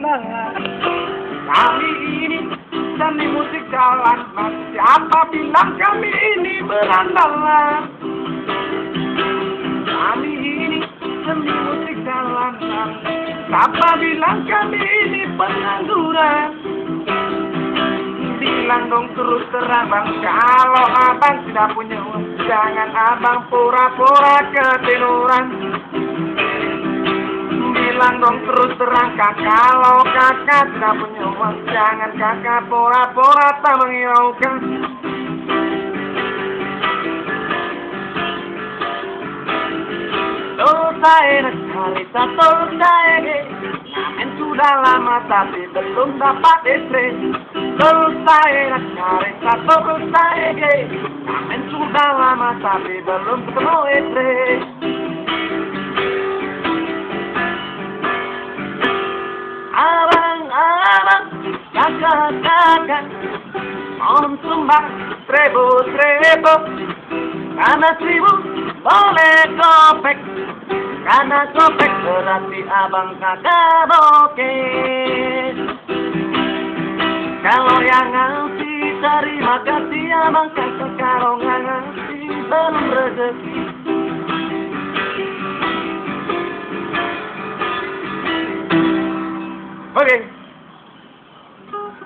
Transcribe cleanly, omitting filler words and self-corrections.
Kami ini seni musik jalanan, siapa bilang kami ini berandalan? Kami ini seni musik jalanan, siapa bilang kami ini pengangguran? Bilang dong terus terang bang, kalau abang tidak punya uang, jangan abang pura-pura ketiduran. Bilang dong terus terang kak, kalau kakak tidak punya uang, jangan kakak pura-pura tak menghiraukan. Selesai cerita selesai, ngamen sudah lama tapi belum dapat istri. Selesai cerita selesai, ngamen sudah lama tapi belum ketemu istri. Abang-abang, kakak-kakak, mohon sumbang 1000-1000, karena 1000 boleh kopek, karena kopek berarti abang kakak bokeh. Kalau yang ngasih terima kasih, abang kakak, kalau nggak ngasih belum rezeki. Oke.